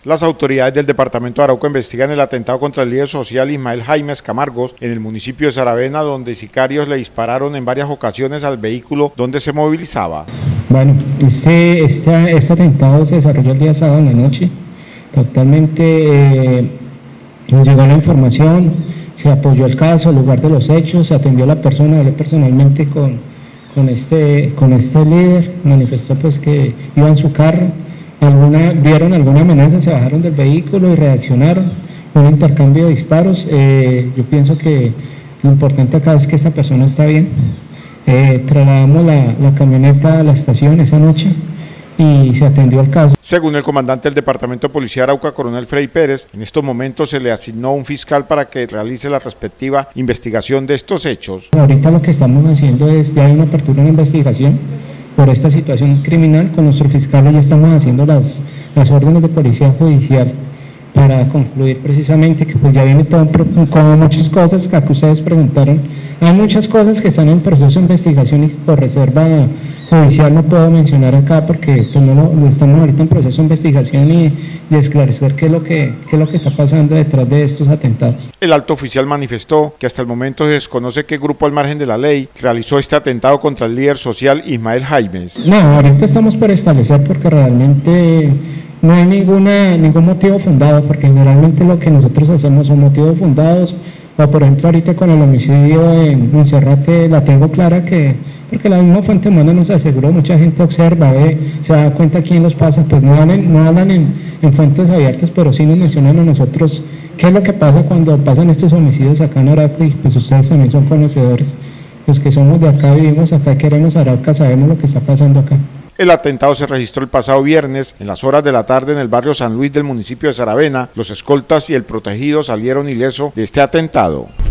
Las autoridades del departamento de Arauca investigan el atentado contra el líder social Ismael Jaimes Camargos en el municipio de Saravena, donde sicarios le dispararon en varias ocasiones al vehículo donde se movilizaba. Bueno, este atentado se desarrolló el día sábado en la noche. Totalmente nos llegó la información, se apoyó el caso, el lugar de los hechos, se atendió a la persona, hablé personalmente con este líder, manifestó pues que iba en su carro. Vieron alguna amenaza, se bajaron del vehículo y reaccionaron, un intercambio de disparos. Yo pienso que lo importante acá es que esta persona está bien. Trasladamos la camioneta a la estación esa noche y se atendió el caso. Según el comandante del Departamento de Policía de Arauca, coronel Freddy Pérez, en estos momentos se le asignó un fiscal para que realice la respectiva investigación de estos hechos. Ahorita lo que estamos haciendo es, ya hay una apertura en investigación por esta situación criminal. Con nuestro fiscal ya estamos haciendo las órdenes de policía judicial para concluir precisamente que pues ya viene todo como muchas cosas que ustedes preguntaron. Hay muchas cosas que están en proceso de investigación y por reserva judicial no puedo mencionar acá porque pues no estamos ahorita en proceso de investigación y de esclarecer qué es lo que está pasando detrás de estos atentados. El alto oficial manifestó que hasta el momento se desconoce qué grupo al margen de la ley realizó este atentado contra el líder social Ismael Jaimes. No, ahorita estamos por establecer porque realmente no hay ningún motivo fundado, porque generalmente lo que nosotros hacemos son motivos fundados, o por ejemplo ahorita con el homicidio en Monserrate la tengo clara porque la misma fuente humana nos aseguró, mucha gente observa, se da cuenta quién los pasa, pues no hablan en fuentes abiertas, pero sí nos mencionan a nosotros qué es lo que pasa cuando pasan estos homicidios acá en Arauca, y pues ustedes también son conocedores, los que somos de acá, vivimos acá, queremos Arauca, sabemos lo que está pasando acá. El atentado se registró el pasado viernes en las horas de la tarde en el barrio San Luis del municipio de Saravena. Los escoltas y el protegido salieron ilesos de este atentado.